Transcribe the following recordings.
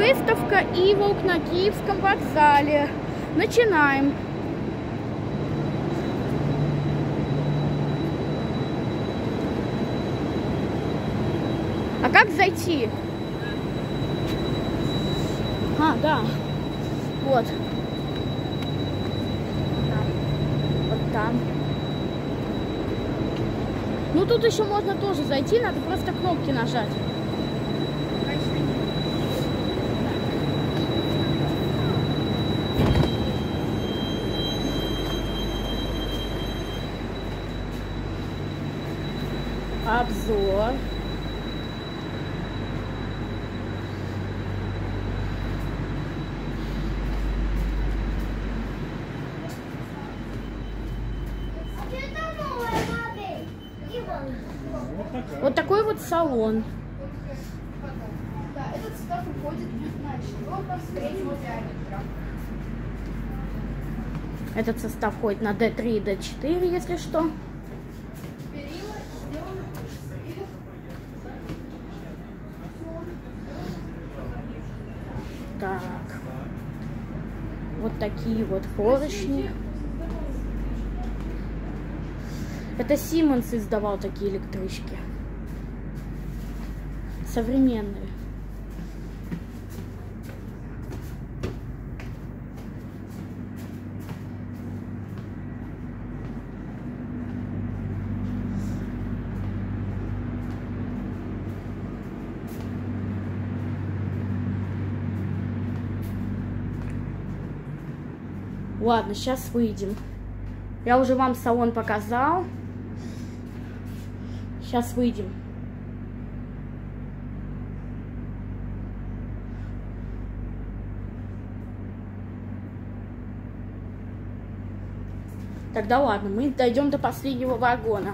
Выставка Иволк на Киевском вокзале. Начинаем. А как зайти? А, да. Вот. Вот там. Ну тут еще можно тоже зайти, надо просто кнопки нажать. Обзор. Вот такой вот салон. Да, этот состав уходит на 4 среднего диаметра. Этот состав входит на D3 и D4, если что. Перила сделаны. Так. Вот такие вот поручни. Это Siemens издавал такие электрички. Современные. Ладно, сейчас выйдем. Я уже вам салон показал. Сейчас выйдем. Тогда ладно, мы дойдем до последнего вагона.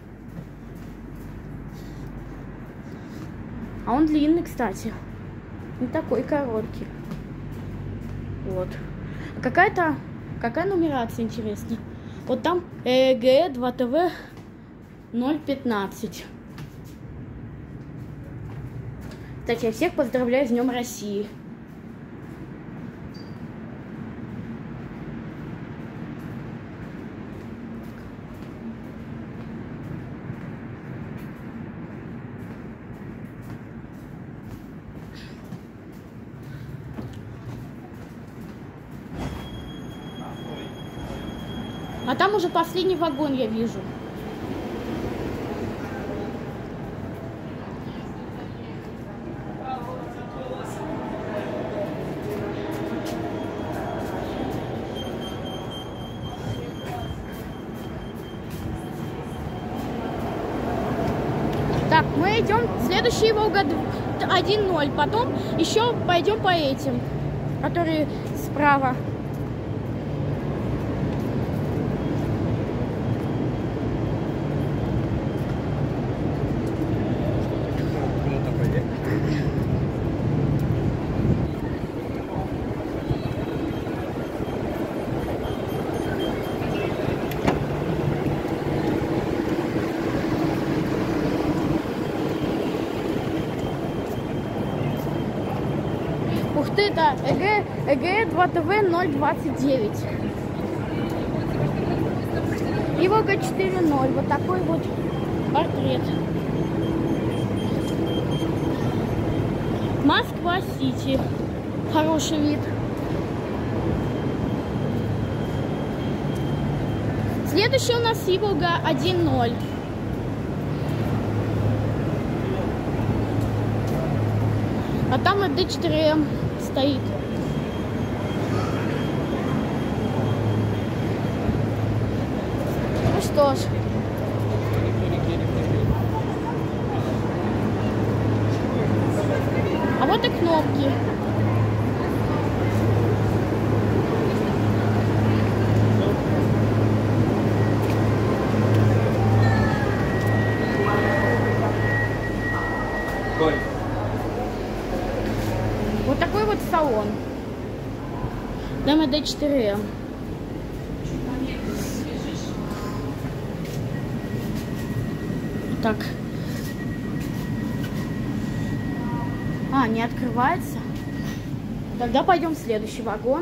А он длинный, кстати. Не такой короткий. Вот. А какая нумерация, интересно? Вот там ЭГЭ 2ТВ 015. Кстати, я всех поздравляю с Днем России. А там уже последний вагон я вижу. Так, мы идем, следующий Волга 1.0, потом еще пойдем по этим, которые справа. Ух ты, да, ЭГЭ 2ТВ 029. И Волга 4.0. Вот такой вот портрет. Москва-Сити. Хороший вид. Следующий у нас Волга 1.0. А там и D4M стоит. Ну что ж. А вот и кнопки. Вот такой вот салон. D4M. Так. А, не открывается? Тогда пойдем в следующий вагон.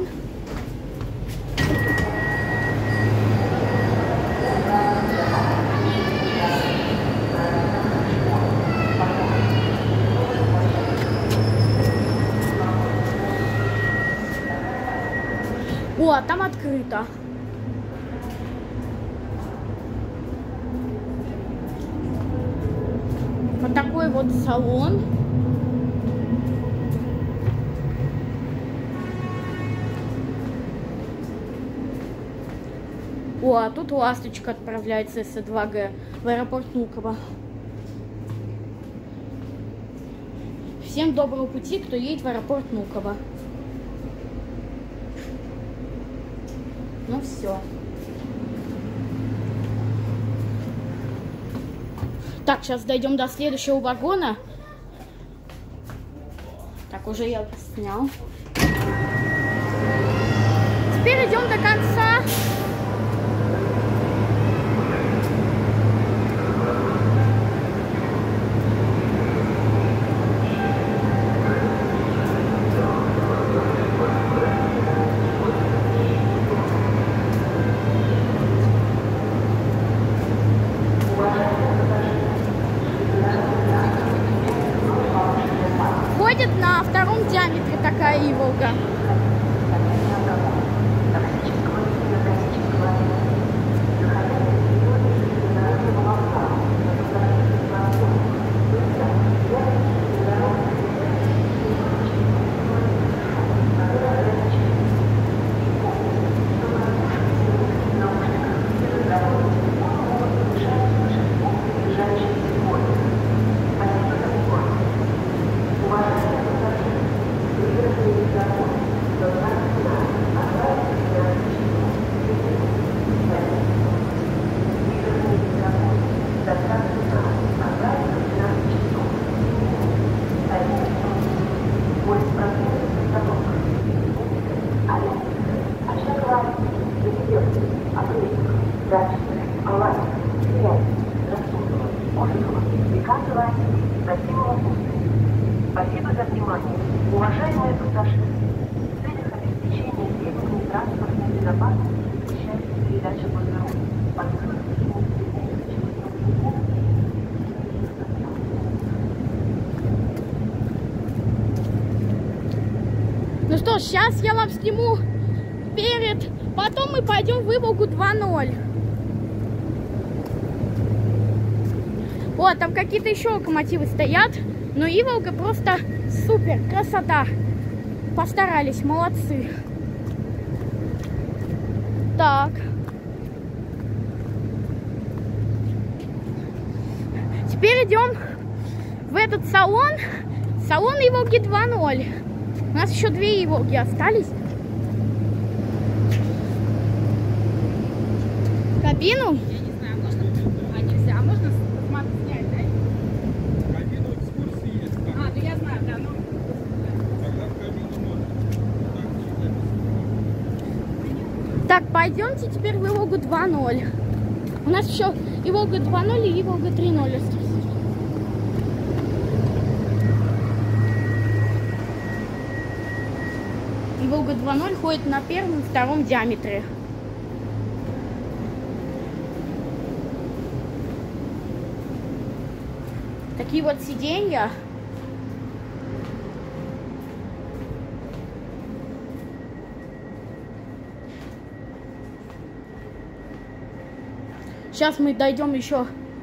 О, а там открыто. Вот такой вот салон. О, а тут ласточка отправляется с 2Г в аэропорт Внуково. Всем доброго пути, кто едет в аэропорт Внуково. Ну все. Так, сейчас дойдем до следующего вагона. Так, уже я снял. Теперь идем до конца. Ходит на втором диаметре такая Иволга. Спасибо за внимание. Уважаемые пассажиры, в целях обеспечения требований транспортной безопасности осуществляется передача по дороге. Ну что ж, сейчас я вам сниму перед, потом мы пойдем в Иволгу 2.0. Вот, там какие-то еще локомотивы стоят, но Иволга просто супер, красота. Постарались, молодцы. Так. Теперь идем в этот салон, салон Иволги 2.0. У нас еще 2 Иволги остались. Кабину? Я не знаю, можно? А, нельзя. А можно смарт снять, да? Кабину экскурсии есть. А, ну я знаю, да, ну. Тогда в кабину можно. Так, пойдемте теперь в Иволгу 2.0. У нас еще Иволга 2.0 и Иволга 3.0 остались. Иволга 2.0 ходит на первом и втором диаметре. Такие вот сиденья. Сейчас мы дойдем еще.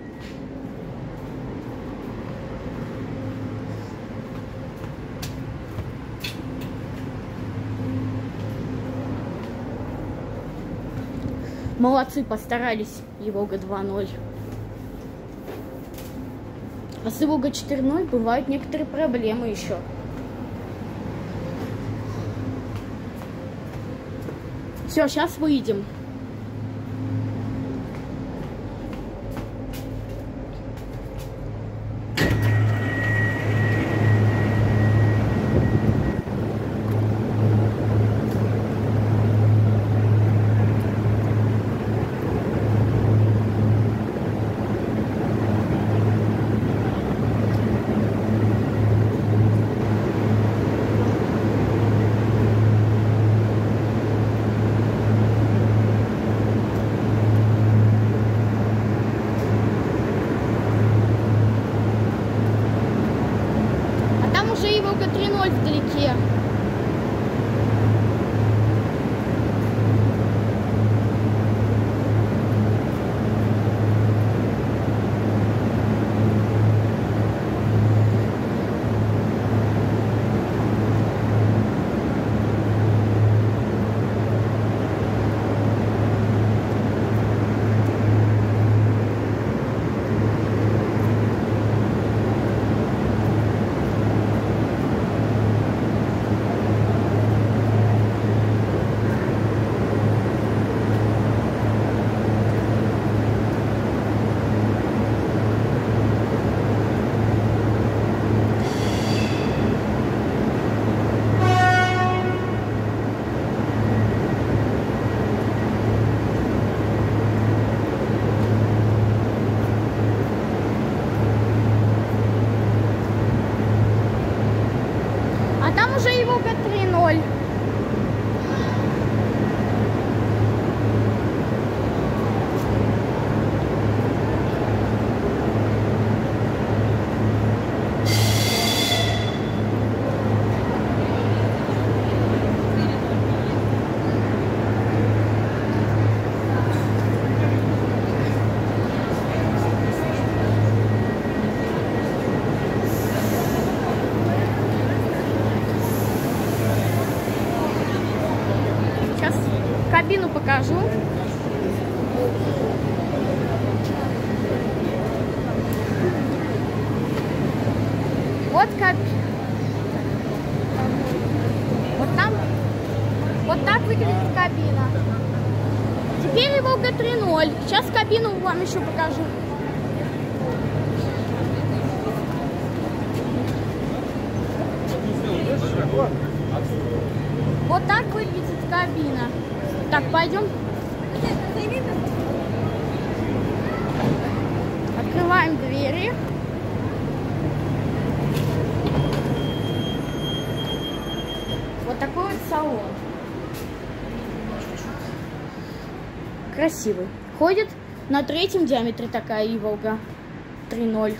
Молодцы, постарались, Иволга 2.0. А с Иволга 4.0 бывают некоторые проблемы еще. Все, сейчас выйдем. 3.0 вдалеке. Там уже и Волга 3.0. Сейчас кабину покажу. Вот кабина. Вот там. Вот так выглядит кабина. Теперь Волга 3.0. Сейчас кабину вам еще покажу. Вот так выглядит кабина. Так, пойдем. Открываем двери. Вот такой вот салон. Красивый. Ходит на 3-м диаметре такая и Волга 3.0.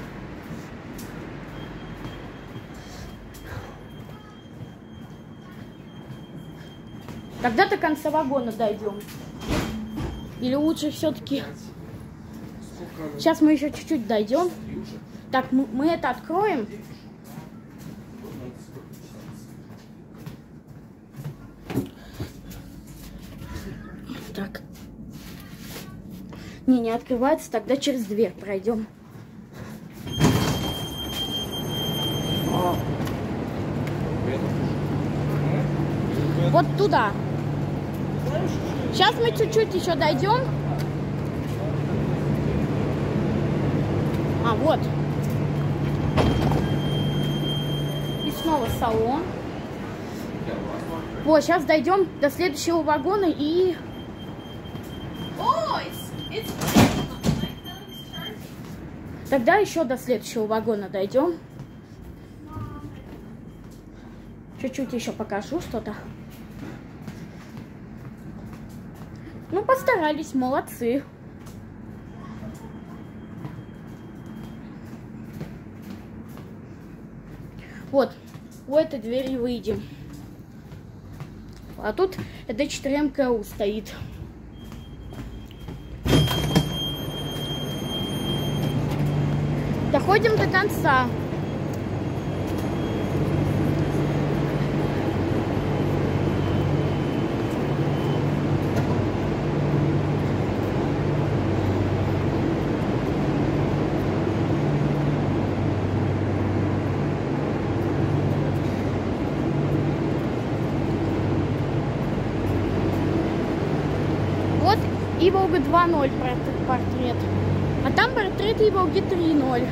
Когда до конца вагона дойдем? Или лучше все-таки... Сейчас мы еще чуть-чуть дойдем. Так, мы это откроем. Так. Не открывается, тогда через дверь пройдем. Вот туда. Сейчас мы чуть-чуть еще дойдем. А, вот. И снова салон. Вот, сейчас дойдем до следующего вагона и... Тогда еще до следующего вагона дойдем. Чуть-чуть еще покажу что-то. Ну, постарались, молодцы. Вот, у этой двери выйдем. А тут D4 МКУ стоит. Доходим до конца. Вот и Волга 2.0 портрет. А там портрет и Волги 3.0.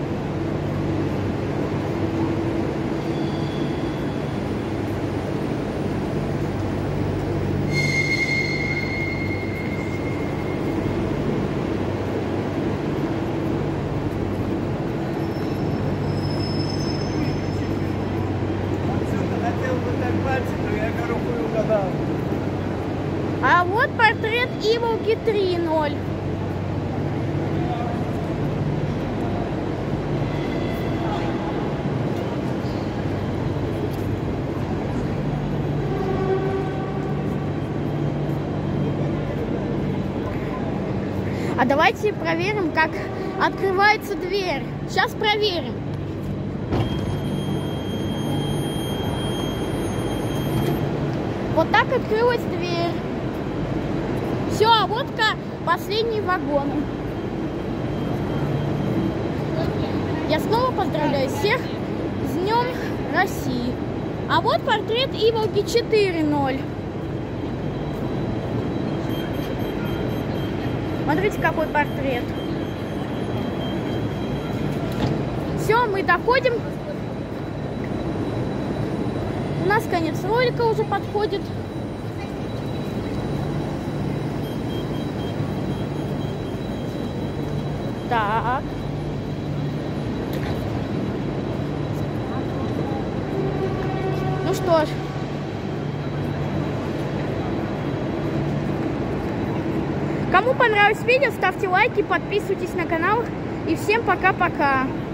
А вот портрет и Волги 3.0. А давайте проверим, как открывается дверь. Сейчас проверим. Вот так открылась дверь. Все, а вот последние вагоны. Я снова поздравляю всех с Днем России. А вот портрет Иволги 4.0. Смотрите, какой портрет. Все, мы доходим. У нас конец ролика уже подходит. Так. Ну что ж. Кому понравилось видео, ставьте лайки, подписывайтесь на канал. И всем пока-пока.